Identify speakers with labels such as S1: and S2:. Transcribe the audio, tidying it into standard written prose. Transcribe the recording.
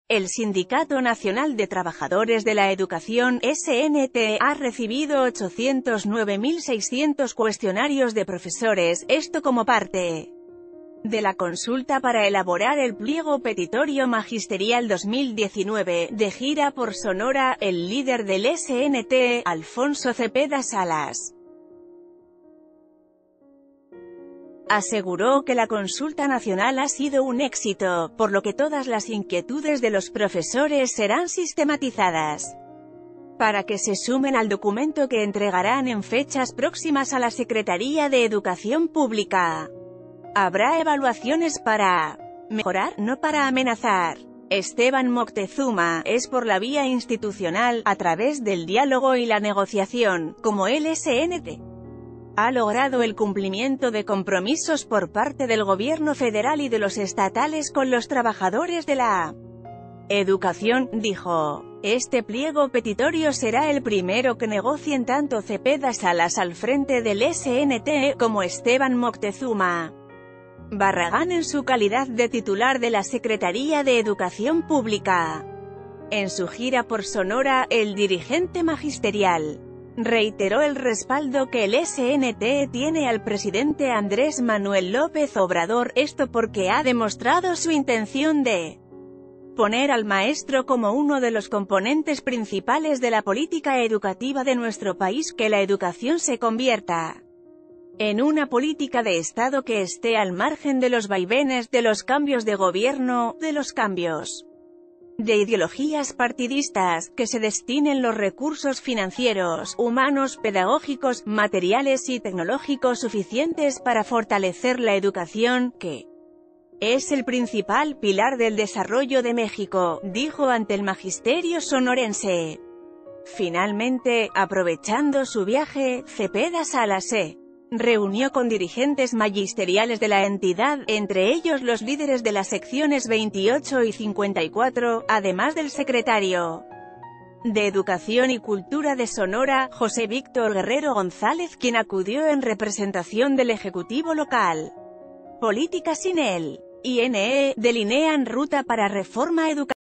S1: El Sindicato Nacional de Trabajadores de la Educación, SNT, ha recibido 809.600 cuestionarios de profesores, esto como parte de la consulta para elaborar el pliego petitorio magisterial 2019, de gira por Sonora. El líder del SNT, Alfonso Cepeda Salas, aseguró que la consulta nacional ha sido un éxito, por lo que todas las inquietudes de los profesores serán sistematizadas para que se sumen al documento que entregarán en fechas próximas a la Secretaría de Educación Pública. Habrá evaluaciones para mejorar, no para amenazar. Esteban Moctezuma, es por la vía institucional, a través del diálogo y la negociación, como el SNT ha logrado el cumplimiento de compromisos por parte del gobierno federal y de los estatales con los trabajadores de la educación, dijo. Este pliego petitorio será el primero que negocien tanto Cepeda Salas al frente del SNT, como Esteban Moctezuma Barragán en su calidad de titular de la Secretaría de Educación Pública. En su gira por Sonora, el dirigente magisterial reiteró el respaldo que el SNT tiene al presidente Andrés Manuel López Obrador, esto porque ha demostrado su intención de poner al maestro como uno de los componentes principales de la política educativa de nuestro país, que la educación se convierta en una política de Estado que esté al margen de los vaivenes, de los cambios de gobierno, de los cambios de ideologías partidistas, que se destinen los recursos financieros, humanos, pedagógicos, materiales y tecnológicos suficientes para fortalecer la educación, que es el principal pilar del desarrollo de México, dijo ante el magisterio sonorense. Finalmente, aprovechando su viaje, Cepeda Salas se reunió con dirigentes magisteriales de la entidad, entre ellos los líderes de las secciones 28 y 54, además del secretario de Educación y Cultura de Sonora, José Víctor Guerrero González, quien acudió en representación del Ejecutivo local. Políticas sin el INE delinean ruta para reforma educativa.